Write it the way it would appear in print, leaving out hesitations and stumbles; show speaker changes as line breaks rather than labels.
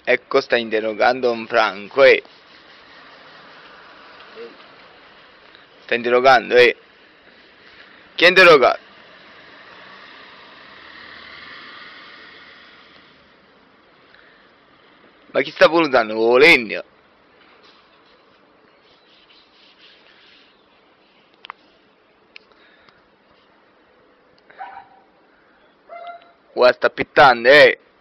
Ecco, sta interrogando un Franco, Sta interrogando, Chi ha interrogato? Ma chi sta valutando? Volendo? Guarda, sta pittando,